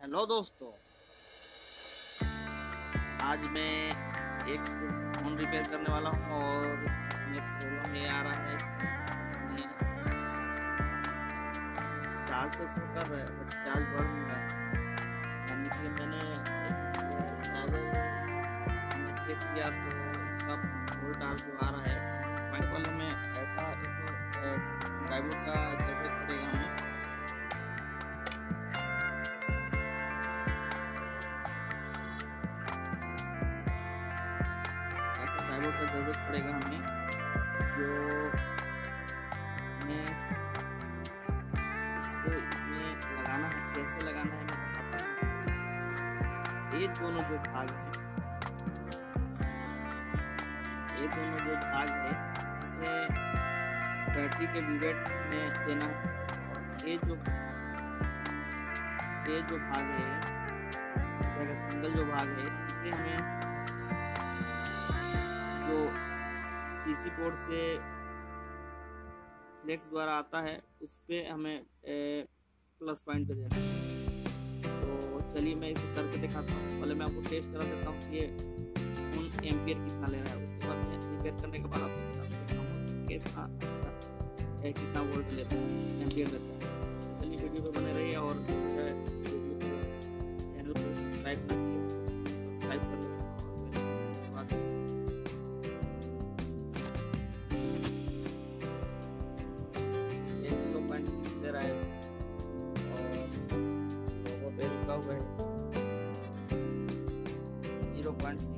Hello दोस्तों, आज मैं एक फ़ोन रिपेयर करने वाला हूँ और इसमें प्रॉब्लम ये आ रहा है। इसमें चार्ज तो शो कर रहा है बट चार्ज बढ़ नहीं रहा है। यानी कि मैंने चेक किया तो इसका वोल्ट आर जो आ रहा है पॉइंट वाले में ऐसा एक डायोड का जरूरत पड़ेगा हमें। डायोड का जरूरत पड़ेगा हमें, जो हमें इसको इसमें लगाना है। कैसे लगाना है मैं बताता हूँ। ये दोनों जो भाग है इसे बैटरी के विवेट में देना है। ये जो भाग है, सिंगल जो भाग है, इसे हमें जो सीसी पोर्ट से फ्लेक्स द्वारा आता है उस पे हमें प्लस पॉइंट पे देना है। तो चलिए मैं इसे करके दिखाता हूँ। पहले मैं आपको टेस्ट करा देता हूँ कि ये एम्पियर कितना ले रहा है। उसके बाद मैं रिपेयर करने के बाद आपको बता देता हूँ कितना अच्छा कितना वोल्ट लेता है, एम्पियर लेता है। चलिए वीडियो पे बने रहिए और चैनल को सब्सक्राइब कर लें। दे रहा है और लोगों पे रुका हुआ है 0.6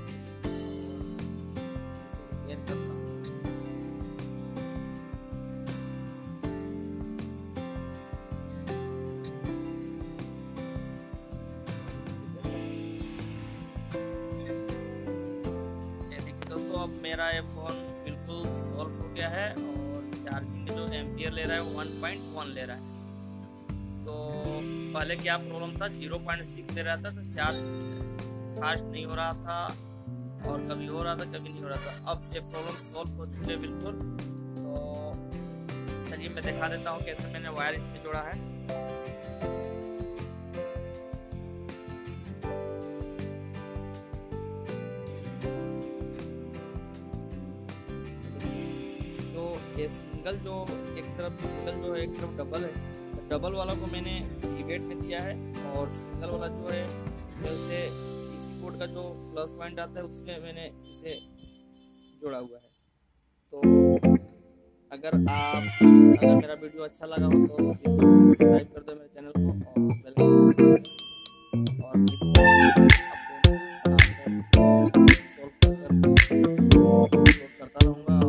करता हूँ। दोस्तों अब मेरा ये फोन बिल्कुल सॉल्व हो गया है और चार्जिंग जो एम्पियर ले रहा है 1.1 ले रहा है। तो पहले क्या प्रॉब्लम था, 0.6 ले रहा था तो चार्ज फास्ट नहीं हो रहा था और कभी हो रहा था कभी नहीं हो रहा था। अब ये प्रॉब्लम सॉल्व हो चुकी है बिल्कुल। तो चलिए मैं दिखा देता हूँ कैसे मैंने वायर इसमें जोड़ा है। ये सिंगल जो एक तरफ डबल है, तो डबल वाला को मैंने रिवेट में दिया है और सिंगल वाला जो है जैसे सीसी पोर्ट का जो प्लस पॉइंट आता है उसमें मैंने इसे जोड़ा हुआ है। तो अगर मेरा वीडियो अच्छा लगा हो तो सब्सक्राइब कर दो मेरे चैनल को और बेल आइकन और करता रहूँगा।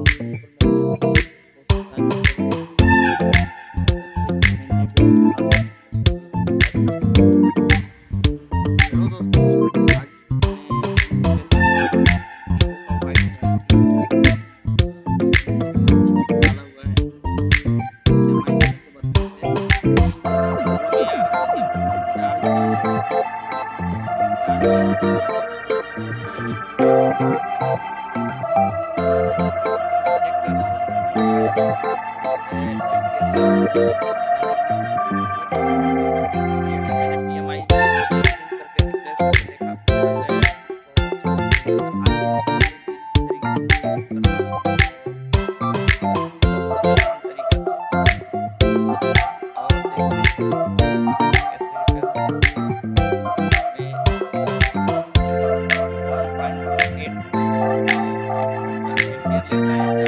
लेता है